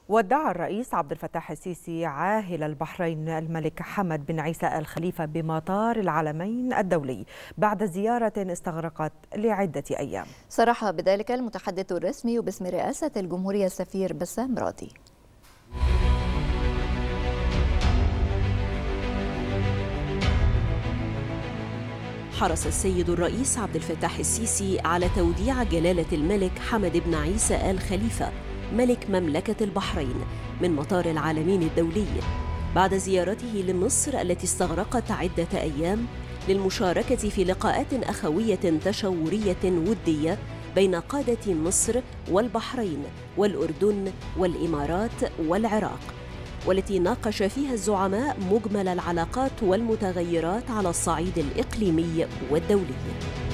ودع الرئيس عبد الفتاح السيسي عاهل البحرين الملك حمد بن عيسى آل خليفة بمطار العلمين الدولي بعد زيارة استغرقت لعدة أيام. صرح بذلك المتحدث الرسمي باسم رئاسة الجمهورية السفير بسام راضي. حرص السيد الرئيس عبد الفتاح السيسي على توديع جلالة الملك حمد بن عيسى آل خليفة ملك مملكة البحرين من مطار العلمين الدولي بعد زيارته لمصر التي استغرقت عدة أيام للمشاركة في لقاءات أخوية تشاورية ودية بين قادة مصر والبحرين والأردن والإمارات والعراق، والتي ناقش فيها الزعماء مجمل العلاقات والمتغيرات على الصعيد الإقليمي والدولي.